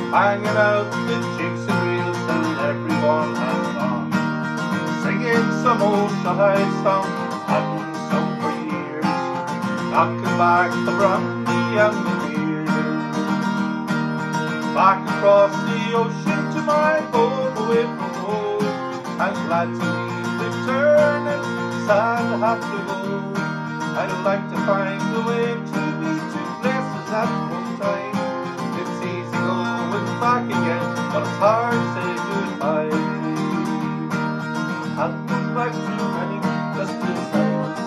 hanging out with jigs and reels till everyone has gone, singing some old shut-eye song, haven't sung for years, knocking back the brandy and the beer. Back across the ocean to my home away from home, I'm glad to be returning, sad to have to go. I'd like to find a way to be two places at one time. It's easy going back again, but it's hard to say goodbye. I've been back too many just to say what's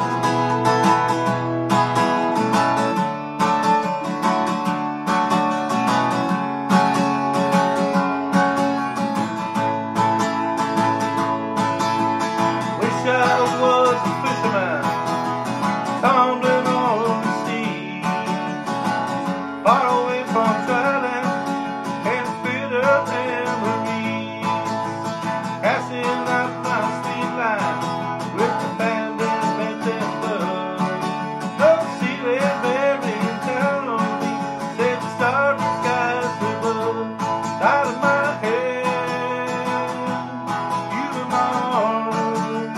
Wish I was a fisherman, tumbling on the sea, far away from dwelling and bitter memories, casting out my sweet line with the abandonment and love. No seaweed bearing down on me, said the starry skies above. Out of my head, you in my arms.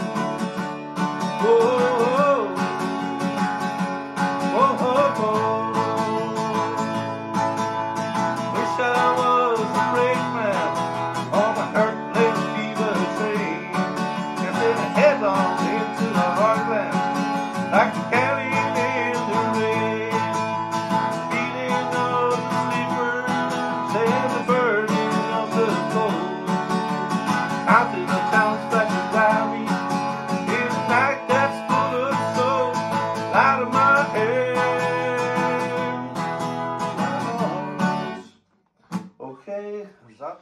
Whoa, whoa, whoa. Wish I was a brave man on a hurt-less fever train, casting headlong into the heartland like a Kelly in the rain, beating of the sleepers and the burning of the cold, counting the towns back around me in a night that's full of soul. Out of my head, okay, is that?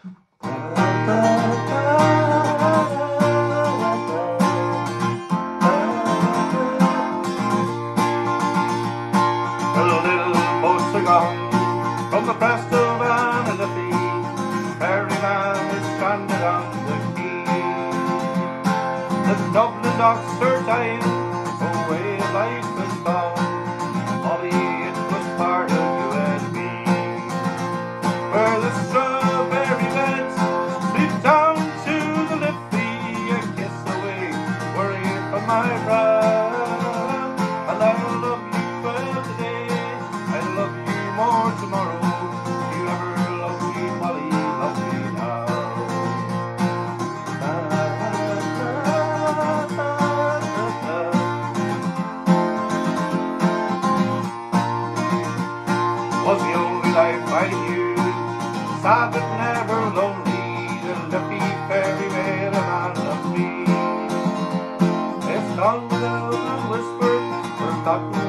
The little boats are gone from the crest of Vanity. Ferryman is stranded on the Keane. The Dublin docks are dying, a way of life is gone. Molly, it was part of you and me. Where the strawberry beds sleep down to the Liffey, a kiss away, worrying from my brow. And I'll love you for today, I'll love you more tomorrow. You never love me, Molly, love me now. Was the only life I knew, sad but never lonely, the lucky fairy made a man of me. It's gone without a whisper, forgotten